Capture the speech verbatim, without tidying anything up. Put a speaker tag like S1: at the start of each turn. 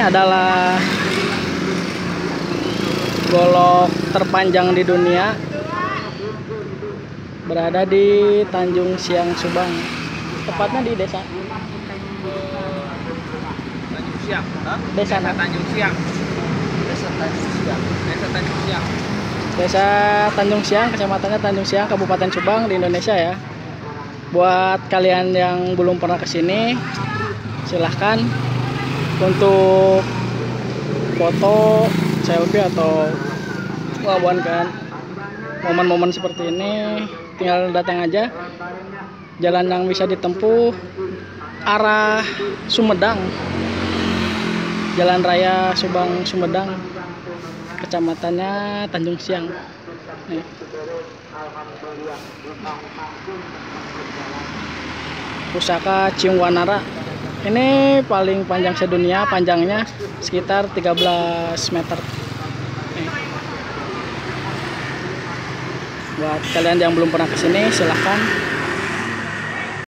S1: adalah golok terpanjang di dunia, berada di Tanjung Siang, Subang. Tepatnya di desa
S2: Tanjung Siang. Hah?
S1: Desa
S2: Desa Tanjung Siang.
S1: Desa Tanjung Siang.
S2: Desa Tanjung Siang.
S1: Desa Tanjung Siang, kecamatannya Tanjung Siang, Kabupaten Subang di Indonesia ya. Buat kalian yang belum pernah kesini, silahkan untuk foto, selfie atau wawan kan momen-momen seperti ini, tinggal datang aja. Jalan yang bisa ditempuh arah Sumedang, Jalan Raya Subang Sumedang, kecamatannya Tanjung Siang. Nih. Pusaka Ciung Wanara ini paling panjang sedunia, panjangnya sekitar tiga belas meter. Nih. Buat kalian yang belum pernah kesini, silahkan